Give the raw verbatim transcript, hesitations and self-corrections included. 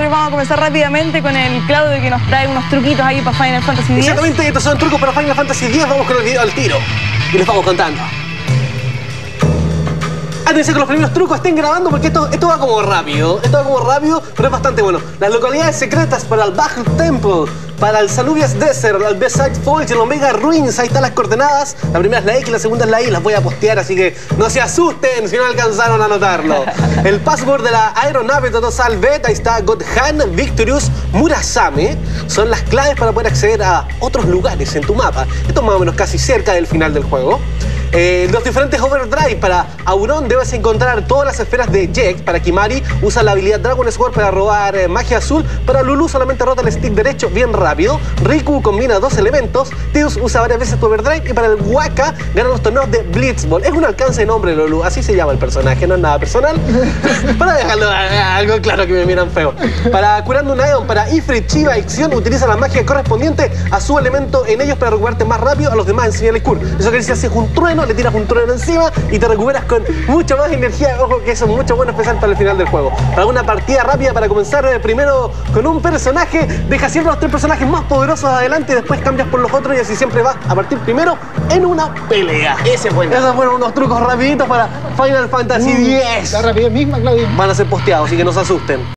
nosotros vamos a comenzar rápidamente con el Claudio que nos trae unos truquitos ahí para Final Fantasy diez. Exactamente, estos son trucos para Final Fantasy diez. Vamos con el video al tiro y les vamos contando. Antes que los primeros trucos estén grabando porque esto, esto va como rápido. Esto va como rápido, pero es bastante bueno. Las localidades secretas para el Bajul Temple, para el Salubias Desert, el Beside Falls y el Omega Ruins. Ahí están las coordenadas. La primera es la X, la segunda es la Y. Las voy a postear, así que no se asusten si no alcanzaron a anotarlo. El password de la aeronave Totosal Bet, ahí está Godhan, Victorious, Murasame. Son las claves para poder acceder a otros lugares en tu mapa. Esto es más o menos casi cerca del final del juego. Eh, los diferentes overdrive. Para Auron debes encontrar todas las esferas de Jex. Para Kimari usa la habilidad Dragon Sword para robar eh, magia azul. Para Lulu solamente rota el stick derecho bien rápido. Riku combina dos elementos. Tidus usa varias veces tu overdrive. Y para el Waka gana los torneos de Blitzball. Es un alcance de nombre, Lulu, así se llama el personaje, no es nada personal. Para dejarlo eh, algo claro que me miran feo. Para curando un Aeon, para Ifrit, Chiba y Xion utiliza la magia correspondiente a su elemento en ellos para recuperarte más rápido. A los demás enseñarles Cure. Eso quiere decir, haces un trueno, le tiras un trueno encima y te recuperas con mucha más energía. Ojo que eso es mucho bueno especial para el final del juego. Para una partida rápida, para comenzar eh, primero con un personaje, deja siempre los tres personajes más poderosos adelante y después cambias por los otros y así siempre vas a partir primero en una pelea. Ese es bueno. Esos fueron unos trucos rapiditos para Final Fantasy diez. La rapidez misma, Claudio. Van a ser posteados, así que no se asusten.